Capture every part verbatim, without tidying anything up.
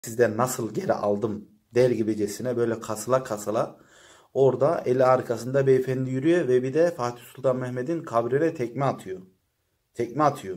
sizden nasıl geri aldım der gibicesine böyle kasıla kasıla orada eli arkasında beyefendi yürüyor ve bir de Fatih Sultan Mehmet'in kabrine tekme atıyor. Tekme atıyor.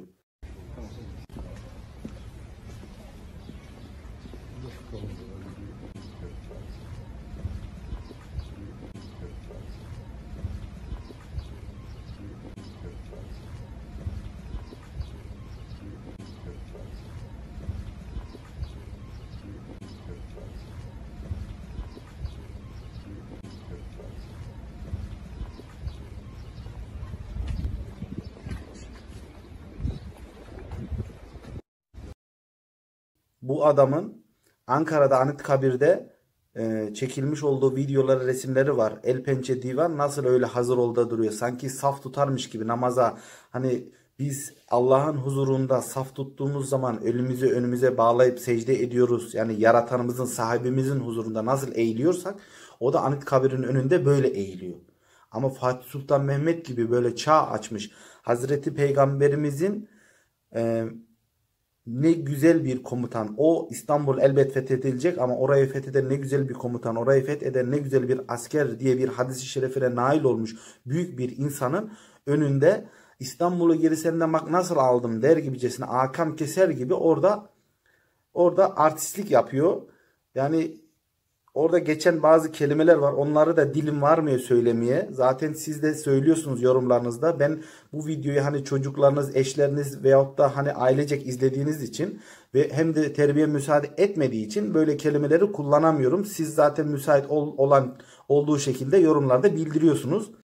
Bu adamın Ankara'da Anıtkabir'de e, çekilmiş olduğu videoları, resimleri var. El pençe divan nasıl öyle hazır olda duruyor. Sanki saf tutarmış gibi namaza. Hani biz Allah'ın huzurunda saf tuttuğumuz zaman elimizi önümüze bağlayıp secde ediyoruz. Yani yaratanımızın, sahibimizin huzurunda nasıl eğiliyorsak o da Anıtkabir'in önünde böyle eğiliyor. Ama Fatih Sultan Mehmet gibi böyle çağ açmış Hazreti Peygamberimizin e, ne güzel bir komutan. O İstanbul elbet fethedilecek ama orayı fetheden ne güzel bir komutan, orayı fetheden ne güzel bir asker diye bir hadis-i şerefine nail olmuş büyük bir insanın önünde İstanbul'u geri senden bak nasıl aldım der gibicesine Hakan Keser gibi orada orada artistlik yapıyor. Yani orada geçen bazı kelimeler var. Onları da dilim varmıyor söylemeye. Zaten siz de söylüyorsunuz yorumlarınızda. Ben bu videoyu hani çocuklarınız, eşleriniz veyahut da hani ailecek izlediğiniz için ve hem de terbiye müsaade etmediği için böyle kelimeleri kullanamıyorum. Siz zaten müsait ol, olan olduğu şekilde yorumlarda bildiriyorsunuz.